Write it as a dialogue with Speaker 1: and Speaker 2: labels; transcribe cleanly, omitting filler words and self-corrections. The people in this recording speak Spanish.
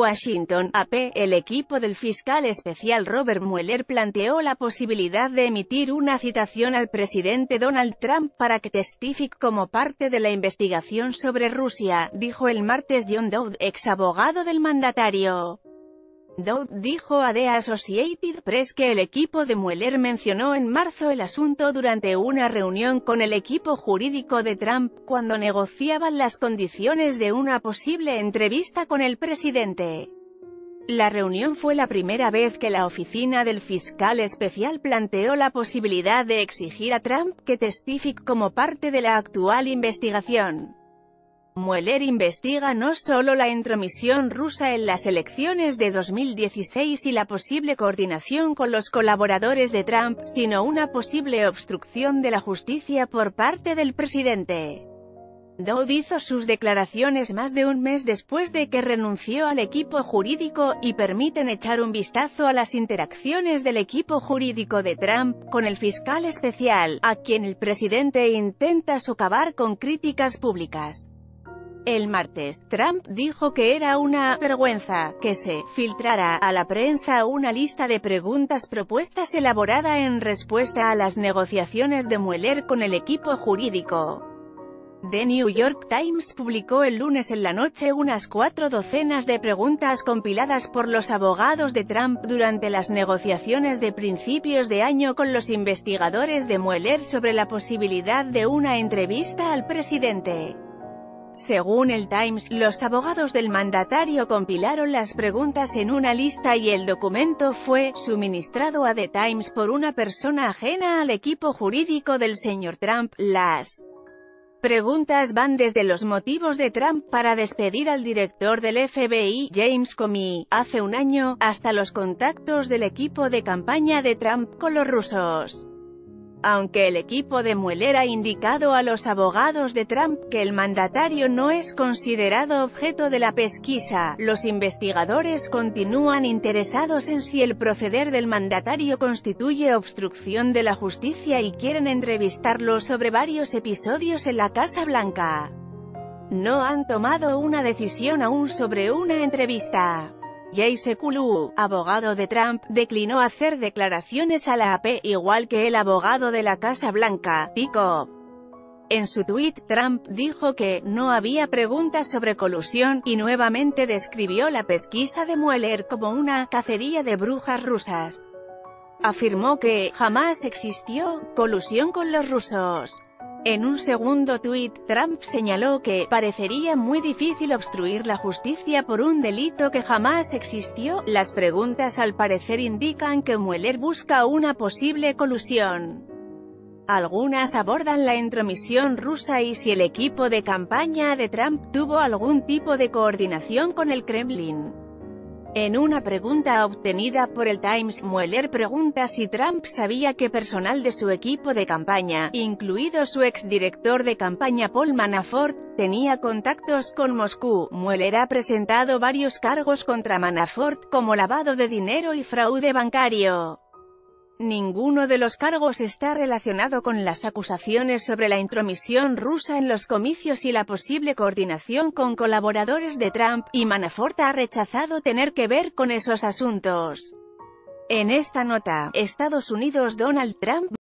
Speaker 1: Washington, AP, el equipo del fiscal especial Robert Mueller planteó la posibilidad de emitir una citación al presidente Donald Trump para que testifique como parte de la investigación sobre Rusia, dijo el martes John Dowd, ex abogado del mandatario. Dowd dijo a The Associated Press que el equipo de Mueller mencionó en marzo el asunto durante una reunión con el equipo jurídico de Trump, cuando negociaban las condiciones de una posible entrevista con el presidente. La reunión fue la primera vez que la oficina del fiscal especial planteó la posibilidad de exigir a Trump que testifique como parte de la actual investigación. Mueller investiga no solo la intromisión rusa en las elecciones de 2016 y la posible coordinación con los colaboradores de Trump, sino una posible obstrucción de la justicia por parte del presidente. Dowd hizo sus declaraciones más de un mes después de que renunció al equipo jurídico, y permiten echar un vistazo a las interacciones del equipo jurídico de Trump con el fiscal especial, a quien el presidente intenta socavar con críticas públicas. El martes, Trump dijo que era una vergüenza que se filtrara a la prensa una lista de preguntas propuestas elaborada en respuesta a las negociaciones de Mueller con el equipo jurídico. The New York Times publicó el lunes en la noche unas 4 docenas de preguntas compiladas por los abogados de Trump durante las negociaciones de principios de año con los investigadores de Mueller sobre la posibilidad de una entrevista al presidente. Según el Times, los abogados del mandatario compilaron las preguntas en una lista y el documento fue suministrado a The Times por una persona ajena al equipo jurídico del señor Trump. Las preguntas van desde los motivos de Trump para despedir al director del FBI, James Comey, hace un año, hasta los contactos del equipo de campaña de Trump con los rusos. Aunque el equipo de Mueller ha indicado a los abogados de Trump que el mandatario no es considerado objeto de la pesquisa, los investigadores continúan interesados en si el proceder del mandatario constituye obstrucción de la justicia y quieren entrevistarlo sobre varios episodios en la Casa Blanca. No han tomado una decisión aún sobre una entrevista. Jay Sekulow, abogado de Trump, declinó hacer declaraciones a la AP, igual que el abogado de la Casa Blanca, Tico. En su tuit, Trump dijo que no había preguntas sobre colusión, y nuevamente describió la pesquisa de Mueller como una cacería de brujas rusas. Afirmó que jamás existió colusión con los rusos. En un segundo tuit, Trump señaló que parecería muy difícil obstruir la justicia por un delito que jamás existió. Las preguntas al parecer indican que Mueller busca una posible colusión. Algunas abordan la intromisión rusa y si el equipo de campaña de Trump tuvo algún tipo de coordinación con el Kremlin. En una pregunta obtenida por el Times, Mueller pregunta si Trump sabía que personal de su equipo de campaña, incluido su exdirector de campaña Paul Manafort, tenía contactos con Moscú. Mueller ha presentado varios cargos contra Manafort, como lavado de dinero y fraude bancario. Ninguno de los cargos está relacionado con las acusaciones sobre la intromisión rusa en los comicios y la posible coordinación con colaboradores de Trump, y Manafort ha rechazado tener que ver con esos asuntos. En esta nota, Estados Unidos. Donald Trump